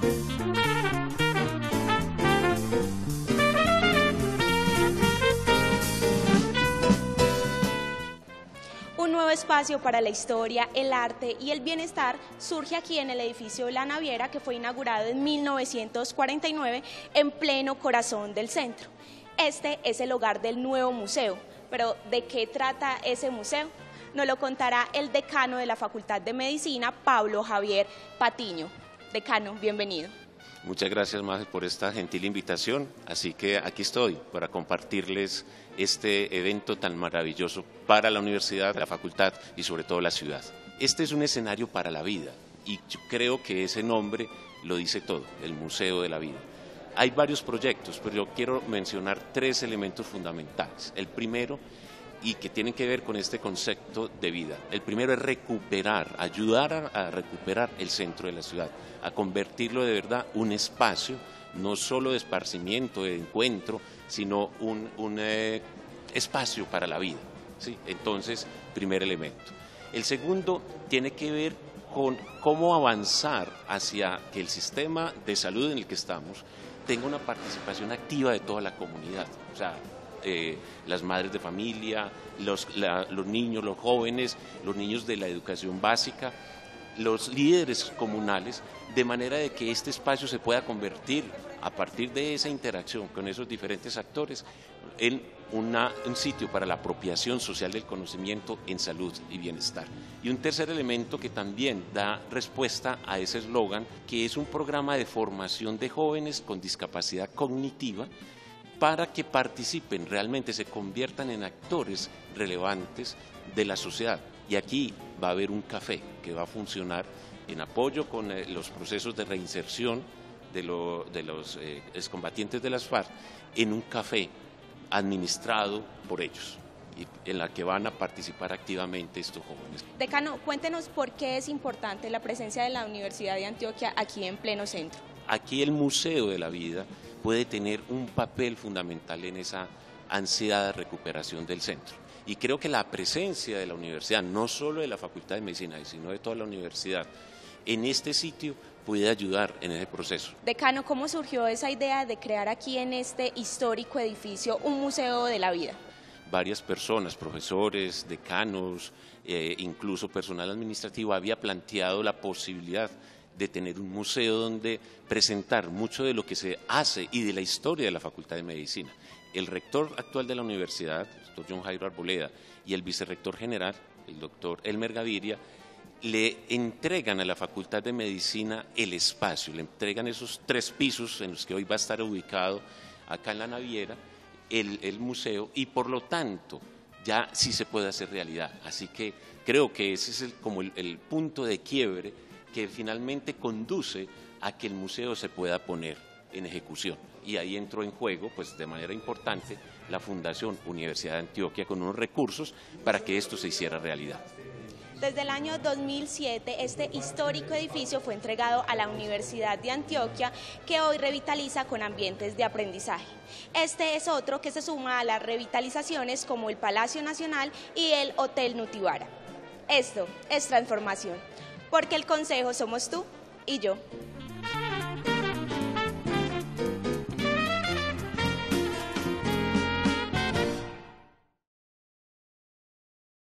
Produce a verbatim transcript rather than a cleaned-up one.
Un nuevo espacio para la historia, el arte y el bienestar surge aquí en el edificio La Naviera, que fue inaugurado en mil novecientos cuarenta y nueve en pleno corazón del centro. Este es el hogar del nuevo museo, pero ¿de qué trata ese museo? Nos lo contará el decano de la Facultad de Medicina, Pablo Javier Patiño. Decano, bienvenido. Muchas gracias, Maje, por esta gentil invitación. Así que aquí estoy para compartirles este evento tan maravilloso para la universidad, la facultad y sobre todo la ciudad. Este es un escenario para la vida y yo creo que ese nombre lo dice todo, el Museo de la Vida. Hay varios proyectos, pero yo quiero mencionar tres elementos fundamentales. El primero, y que tienen que ver con este concepto de vida. El primero es recuperar, ayudar a, a recuperar el centro de la ciudad, a convertirlo de verdad un espacio, no solo de esparcimiento, de encuentro, sino un, un eh, espacio para la vida, ¿sí? Entonces, primer elemento. El segundo tiene que ver con cómo avanzar hacia que el sistema de salud en el que estamos tenga una participación activa de toda la comunidad, o sea, Eh, las madres de familia, los, la, los niños, los jóvenes, los niños de la educación básica, los líderes comunales, de manera de que este espacio se pueda convertir, a partir de esa interacción con esos diferentes actores, en una, un sitio para la apropiación social del conocimiento en salud y bienestar. Y un tercer elemento que también da respuesta a ese eslogan, que es un programa de formación de jóvenes con discapacidad cognitiva, para que participen, realmente se conviertan en actores relevantes de la sociedad. Y aquí va a haber un café que va a funcionar en apoyo con eh, los procesos de reinserción de, lo, de los eh, excombatientes de las FARC, en un café administrado por ellos, y en la que van a participar activamente estos jóvenes. Decano, cuéntenos por qué es importante la presencia de la Universidad de Antioquia aquí en pleno centro. Aquí el Museo de la Vida puede tener un papel fundamental en esa ansiedad de recuperación del centro. Y creo que la presencia de la universidad, no solo de la Facultad de Medicina, sino de toda la universidad, en este sitio puede ayudar en ese proceso. Decano, ¿cómo surgió esa idea de crear aquí en este histórico edificio un museo de la vida? Varias personas, profesores, decanos, eh, incluso personal administrativo, había planteado la posibilidad de tener un museo donde presentar mucho de lo que se hace y de la historia de la Facultad de Medicina. El rector actual de la universidad, el doctor John Jairo Arboleda, y el vicerrector general, el doctor Elmer Gaviria, le entregan a la Facultad de Medicina el espacio, le entregan esos tres pisos en los que hoy va a estar ubicado acá en La Naviera, el, el museo, y por lo tanto ya sí se puede hacer realidad. Así que creo que ese es el, como el, el punto de quiebre que finalmente conduce a que el museo se pueda poner en ejecución. Y ahí entró en juego, pues de manera importante, la Fundación Universidad de Antioquia con unos recursos para que esto se hiciera realidad. Desde el año dos mil siete, este histórico edificio fue entregado a la Universidad de Antioquia, que hoy revitaliza con ambientes de aprendizaje. Este es otro que se suma a las revitalizaciones como el Palacio Nacional y el Hotel Nutibara. Esto es transformación, porque el Consejo somos tú y yo.